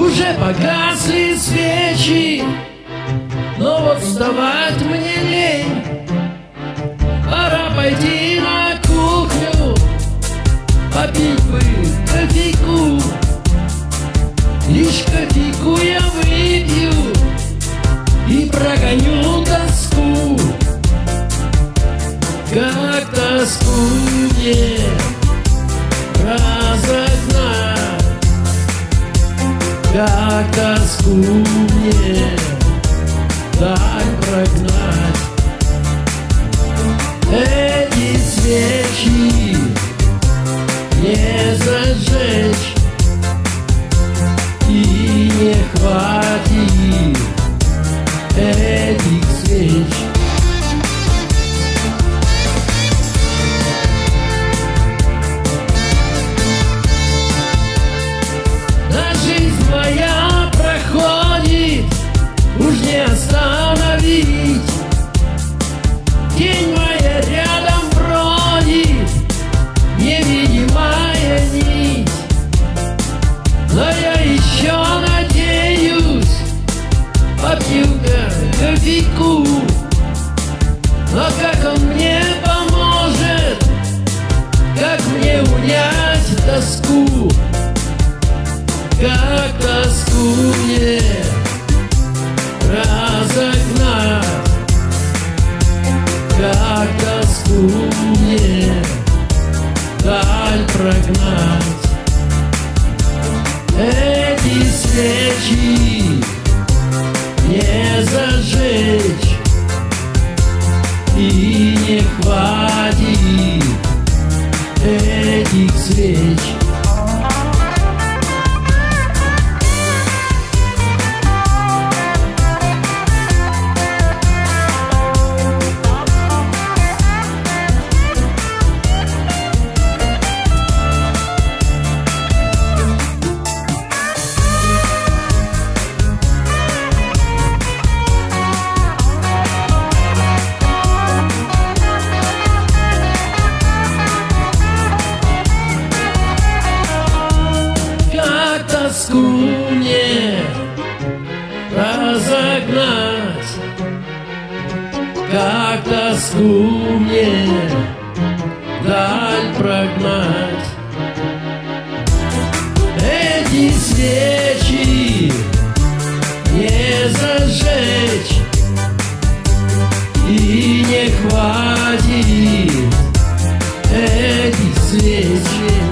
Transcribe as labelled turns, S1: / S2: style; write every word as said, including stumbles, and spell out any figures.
S1: Уже погасли свечи, но вот вставать мне лень. Пора пойти на кухню, попить бы кофейку. Лишь кофейку я выпью и прогоню тоску. Как тоску мне разогнать, как тоску мне так прогнать. Эти свечи не зажечь, и не хватит этих свеч. Да жизнь моя проходит, уж не остановить. Тень моя рядом бродит, невидимая нить. Но я еще надеюсь, попью-ка кофейку. Но как он мне поможет, как мне унять тоску, как тоску мне разогнать, как тоску мне даль прогнать. Эти свечи не зажечь, и не хватит этих свеч. Тоску мне разогнать, как тоску мне даль прогнать. Эти свечи не зажечь, и не хватит этих свеч.